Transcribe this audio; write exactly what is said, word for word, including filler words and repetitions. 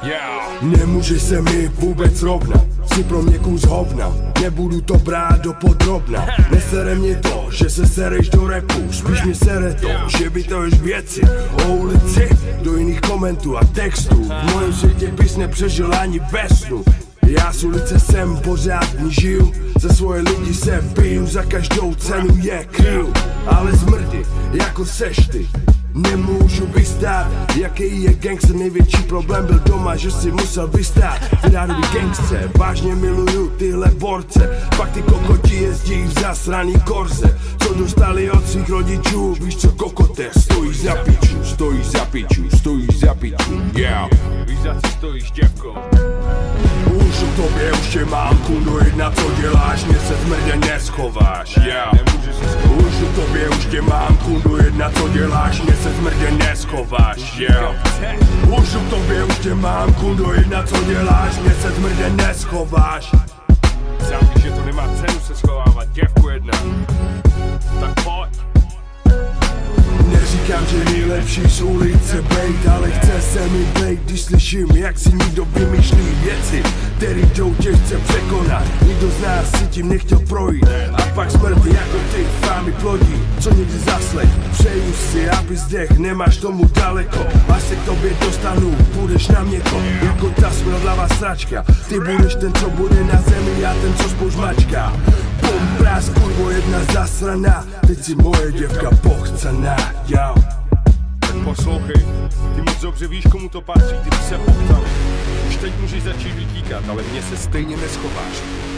Yeah. Nemůžeš se mi vůbec rovnat, jsi pro mě kus hovna, nebudu to brát do podrobna. Nesere mě to, že se sereš do rapu, spíš mě sere to, že vytahuješ věci o ulici do jiných komentů a textů. V mojím světě bys nepřežil ani ve snu. Já z ulice jsem pořádný, žiju, za svoje lidi se biju, za každou cenu je kryju. Ale zmrdi, jako seš ty, nemůžu vystát. Jaký je gangster, největší problém byl doma, že si musel vystát. Vyrádoví gangstře, vážně miluju tyhle borce, pak ty kokoti jezdí v zasraný korze, co dostali od svých rodičů. Víš co, kokote, stojíš za piču, stojíš za piču, stojíš za piču, yeah. Víš, za co stojíš, děvko? Už o tobě už tě mám, kundo, jedna, co děláš, mě se zmrdě neschováš, yeah. Nemůžu se schovat. Už o tobě už tě mám, kundo, jedna, co děláš, mě se zmrdě neschováš, yeah. Už o tobě už tě mám, kundo, jedna, co děláš, mě se zmrdě neschováš. Sám víš, že to nemá cenu se schovávat, děvku jedna. Tak pojď. Neříkám, že nejlepší z ulice bejt, ale chce se mi bejt, když slyším, jak si nikdo vymýšlí věci, který jdou těžce překonat. Nikdo z nás si tím nechtěl projít, a pak smrt jako ty fámy plodí, co někdy zaslech. Přeju si, aby zdech, nemáš tomu daleko, až se k tobě dostanu, budeš na mě to, jako ta smradlavá sračka. Ty budeš ten, co bude na zemi, já ten, co spoužmačka. Bum, prás, kurvo, jedna zasraná, teď si moje děvka pochcená, jau. Tak poslouchej, ty moc dobře víš, komu to patří, ty by se pochtal. Už teď můžeš začít vytíkat, ale mě se stejně neschováš.